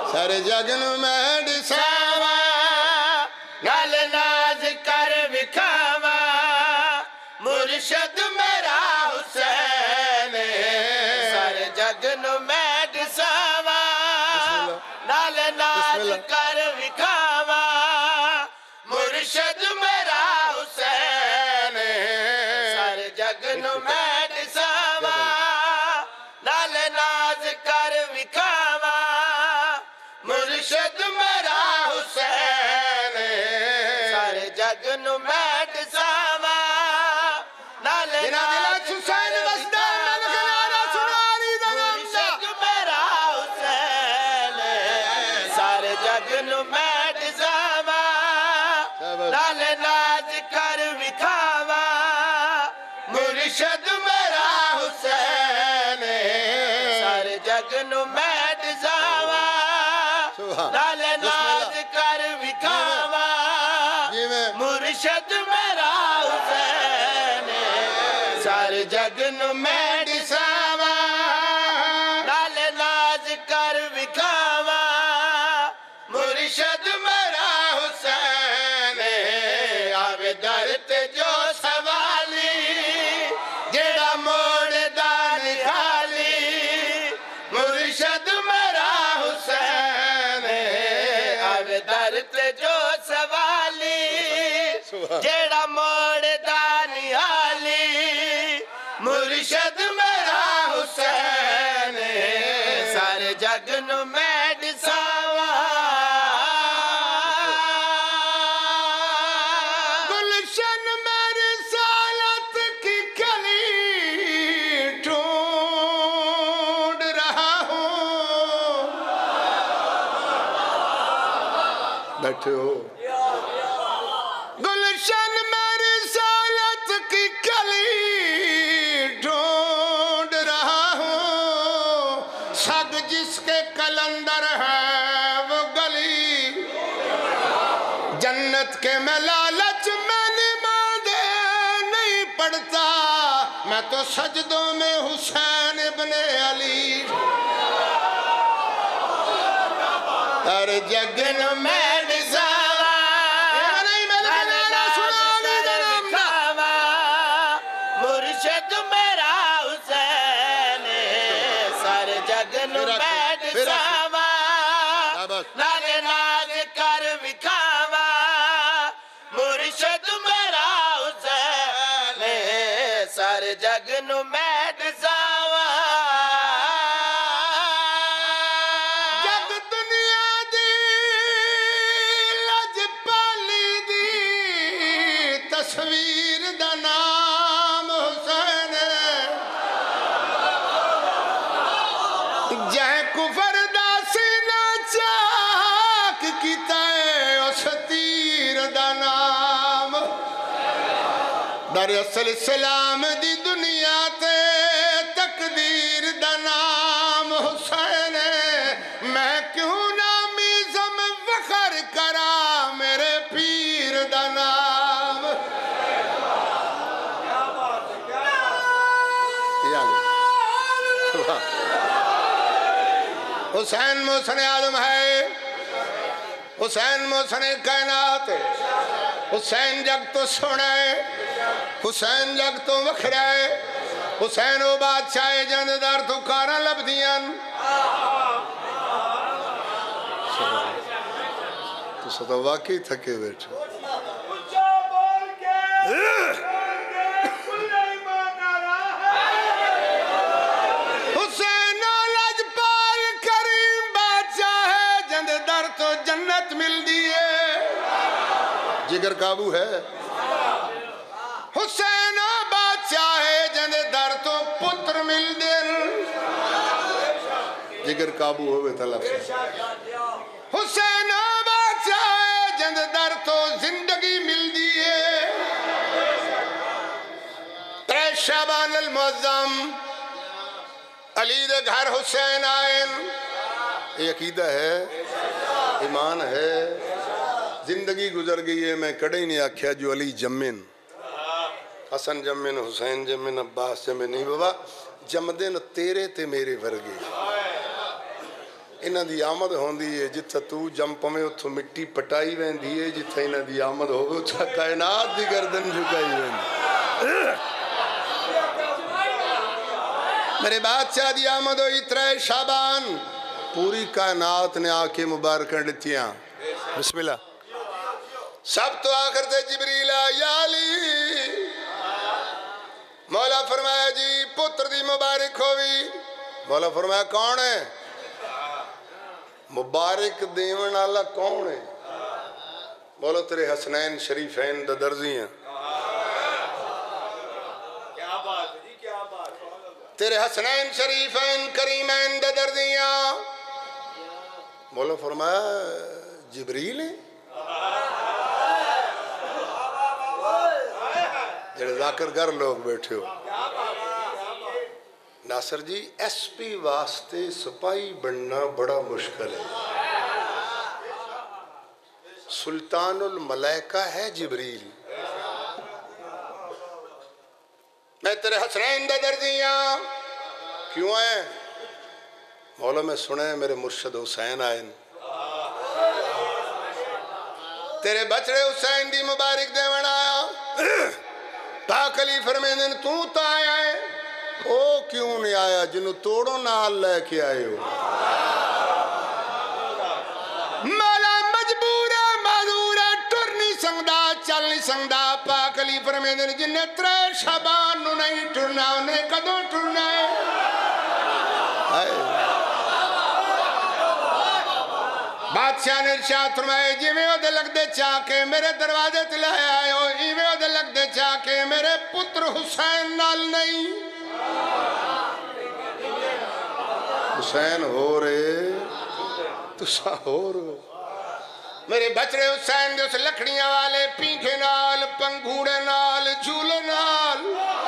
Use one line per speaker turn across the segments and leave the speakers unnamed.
सारे जग नू मैं दिसावा
नाल नाज कर विखावा मुर्शद मेरा हुसैन सारे जग नू मैं दिसावा नाल नाज कर विखावा मुर्शद मेरा हुसैन सारे जग नू मैं दिसावा नाल नाज कर विखावा मुर्शद मेरा हुसैन सारे जग नू मैं दिसावा नाल नाज हुसैन वसदा मुर्शद मेरा हुसैन सारे जग नू मैं दिसावा नाल नाज कर विखावा मुर्शद मेरा हुसैन सारे जग नू मैं दिसावा नाल नाज कर विखावा मुर्शद मेरा हुसैन सारे जग नू मैं दिसावा नाल नाज कर विखावा मुर्शद मेरा हुसैन आवे दर ते जो सवाली जेड़ा मोड़दा निहाली मुर्शद मेरा हुसैन आवे दर ते जो सवाली जेड़ा मोड़दा निहाली मुर्शद मेरा हुसैन सारे जग नू मैं दिसावा
गुलशन मेरी सालत की कली ढूंढ रहा हूँ बैठे हो गुलशन मेरी सालत की कली ढूंढ रहा हूँ सग जिसके कलंदर है वो गली जन्नत के मैं लालच मैंने मांगे नहीं पड़ता मैं तो सजदों में हुसैन इब्ने अली हर जग नू मैं दिसावा
मुर्शद मेरा हुसैन सारे जग नू मैं दिसावा नाल नाज कर विखावा मुर्शद मेरा हुसैन सारे जग नू मैं दिसावा
जग दुनिया दी लजपाली दी तस्वीर दा नाम हुसैन जह कुफर दा सीना चाक कीता उस तीर दा नाम दर असल इस्लाम दी दुनिया ते तकदीर दा नाम हुसैन मैं क्यों ना मीज़म फखर करा मेरे पीर दा नाम हुसैन मोहसन आलम है हुसैन मोहसन कायनात हुसैन जग तो सोना है हुसैन जग तो वखरा है हुसैन वो बादशाह जनदार तो कारा लभदियां तो वाकई थके बैठे हुसैन लजपाल करीम बादशाह है जनदार तो जन्नत मिलती है जिगर काबू है हुसैन बादशाह है जंदे दर तो पुत्र मिल दे जिगर काबू होवे तलब हुसैन बादशाह है जंदे दर तो जिंदगी मिल दी है त्रै शाबान अल मुअज्जम अली दे घर हुसैन आए ये अकीदा है ईमान है जिंदगी गुजर गई है मैं कड़े नहीं आख्या जो अली जम्मिन हसन जम्मिन हुसैन जम्मिन अब्बास जम्मिन नहीं बाबा जमदे न तेरे ते मेरे वर्गे इन्हां दी आमद होंदी है जिथे तू जम पवे उथों मिट्टी पटाई वेंदी है, जिथे इन्हां दी आमद होवे उत्थे कायनात दी गर्दन झुकाई वेंदी। मेरे बादशाह दी आमद हुई 3 शाबान, पूरी कायनात ने आके मुबारकां दित्तियां। बिस्मिल्लाह। सब तो आखिर ते जिबरील आया अली। मौला फरमाया जी पुत्र दी मुबारक होवी। मौला फरमाया कौन है? मुबारक देवन वाला कौन है? बोलो तेरे हसनैन शरीफैन दा दर्जी हैं। क्या बात है जी, क्या बात। तेरे हसनैन शरीफैन करीमैन दा दर्जी हैं। मौला फरमाया जिबरील है जेड़े जाकर घर लोग बैठे हो। नासर जी SP वास्ते सिपाही बनना बड़ा मुश्किल है। सुल्तानुल मलाइका है जिबरील। मैं तेरे हसनैन दा दर्जिया क्यों है? मौला मैं सुना है मेरे मुर्शद हुसैन आए। तेरे बचड़े हुसैन दी मुबारक देवन आया। पाक अली फरमांदे ने तू तो आया है, ओ क्यों नहीं आया जिन्हों तोड़ो नाल लेके आए हो? मौला मजबूर है, माजूर है, टुर नहीं सकदा, चल नहीं सकदा। पाक अली फरमांदे ने जिन्हें 3 शाबान नूं नहीं टुरना उन्हें कदों टुरना है? बादशाह ने इरशाद फरमाया जिवें ओदे लगदे चाके मेरे दरवाजे ते ले आए हो, इवें ओदे लगदे चाके मेरे पुत्र हुसैन नाल नहीं। हुसैन हो रे तुसा हो रो। मेरे बचड़े हुसैन दे उस लकड़ियां वाले पींखे नाल, पंघूड़े नाल, झूले नाल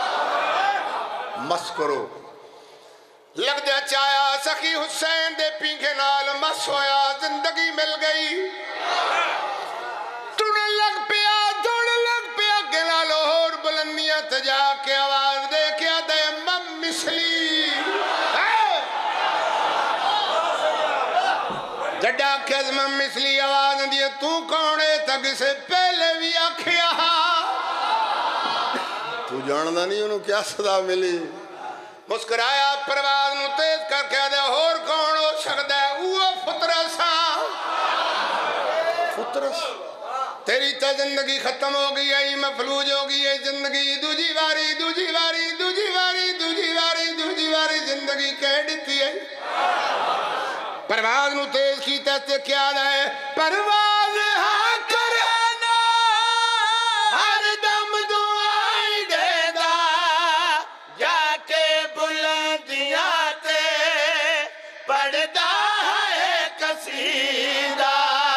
मस करो। लगदे चाया सखी हुसैन दे पींखे नाल मस होया, जिंदगी मिल गई। टुरन लग पिया, दौड़न लग पिया, अगे नाल होर बुलंदियां ते जाके आवाज दे के दे मम मिसली। जड्डा के मम मिसली आवाज दी तू कौन है? तक से पहले भी आखिया तू जानदा नहीं उन्होंने क्या सदा मिली। मुस्कुराया परवाज नूं तेज करके दे होर कौन हो सकदा है? वो फुतरस फुतरस तेरी तो जिंदगी खत्म हो गई है, मफलूज हो गई है जिंदगी। दूजी बारी दूजी बारी दूजी बारी दूजी बारी दूजी बारी जिंदगी कह दी है। परवाज नूं तेज कीता ते क्या है? परवाज हाँ करना हर दम दुआई देदा, जाके बुलंदियां ते पढ़दा है कसीदा।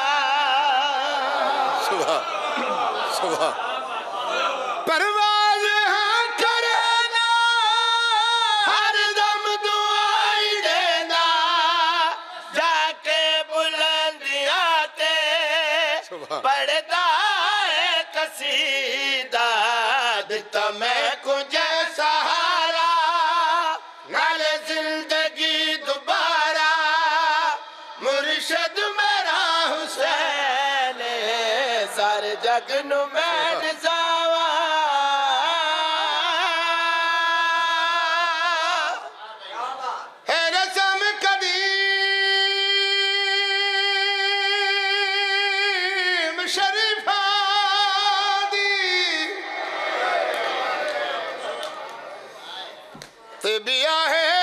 सुबह सुबह परवाज हाँ करना हर दम दुआई देदा, जाके बुलंदियां ते पढ़दा है कसीदा। दिता मैं कुछ सहारा नाले जिंदगी दोबारा, मुर्शद मेरा हुसैन सारे जग नू मैं जावा। है रसम कदीम शरीफा दी ते बिया है